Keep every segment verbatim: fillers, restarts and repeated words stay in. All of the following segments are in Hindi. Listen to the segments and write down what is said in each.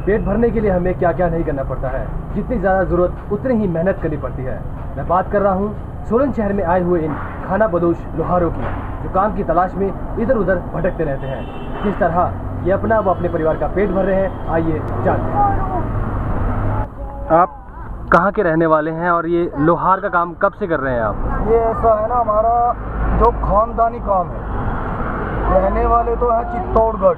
पेट भरने के लिए हमें क्या क्या नहीं करना पड़ता है। जितनी ज़्यादा ज़रूरत उतनी ही मेहनत करनी पड़ती है। मैं बात कर रहा हूँ सोलन शहर में आए हुए इन खाना बदोश लोहारों की, जो काम की तलाश में इधर उधर भटकते रहते हैं। किस तरह ये अपना व अपने परिवार का पेट भर रहे हैं, आइए जानते हैं। आप कहाँ के रहने वाले हैं और ये लोहार का काम कब से कर रहे हैं आप? ये ऐसा है ना, हमारा जो खानदानी काम है। रहने वाले तो है चित्तौड़गढ़,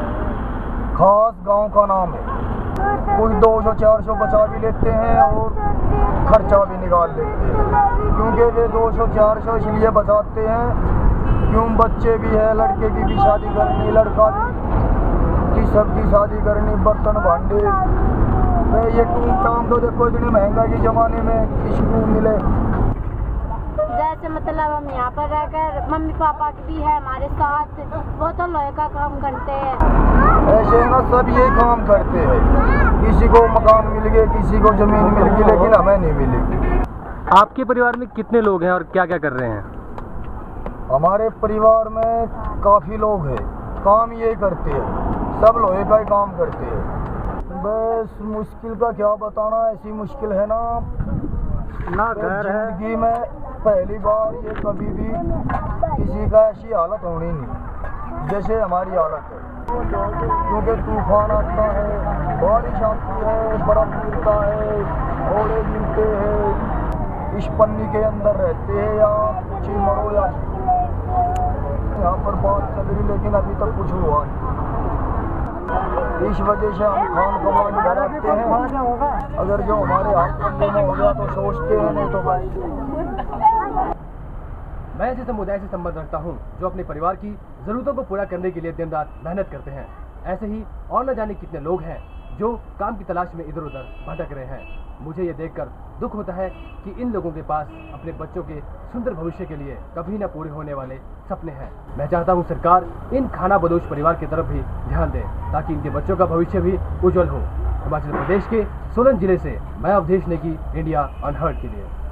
खास गांव का नाम है। कुछ दो सौ चार सौ बचा भी लेते हैं और खर्चा भी निकाल लेते हैं। क्योंकि वे दो सौ चार सौ इसलिए बचाते हैं क्यों बच्चे भी है, लड़के की भी शादी करनी, लड़का की सबकी शादी करनी, बर्तन भांडे। ये टूम टाम तो देखो इतनी महंगा के ज़माने में किसी को मिले। जैसे मतलब हम यहाँ पर रहकर मम्मी पापा भी है हमारे साथ, वो तो लोहे का काम करते हैं। ऐसे ना सब ये काम करते हैं। किसी को मकान मिल गए, किसी को जमीन मिल गई, लेकिन हमें नहीं मिलेगी। आपके परिवार में कितने लोग हैं और क्या क्या कर रहे हैं? हमारे परिवार में काफ़ी लोग हैं, काम ये करते हैं, सब लोहे का ही काम करते हैं। बस मुश्किल का क्या बताना, ऐसी मुश्किल है ना ना घर है जिंदगी में पहली बार ये कभी भी किसी का ऐसी हालत होनी नहीं जैसे हमारी हालत है। क्योंकि तूफान आता है, बारिश आती है, बर्फ गिरता है, ओले गिरते हैं, इस पन्नी के अंदर रहते हैं या कुछ ही मरो या यहाँ पर बात चल रही, लेकिन अभी तक कुछ हुआ नहीं। इस वजह से हम खान कमान डराते हैं। अगर जो हमारे हाथ में हो गया तो सोचते हैं, नहीं तो भाई। मैं ऐसे समुदाय से संबंध रखता हूं जो अपने परिवार की जरूरतों को पूरा करने के लिए दिन रात मेहनत करते हैं। ऐसे ही और न जाने कितने लोग हैं जो काम की तलाश में इधर उधर भटक रहे हैं। मुझे ये देखकर दुख होता है कि इन लोगों के पास अपने बच्चों के सुंदर भविष्य के लिए कभी न पूरे होने वाले सपने हैं। मैं चाहता हूँ सरकार इन खाना बदोश परिवार की तरफ भी ध्यान दे ताकि इनके बच्चों का भविष्य भी उज्जवल हो। हिमाचल प्रदेश के सोलन जिले से मैं अवधेश नेगी, इंडिया अनहर्ड के लिए।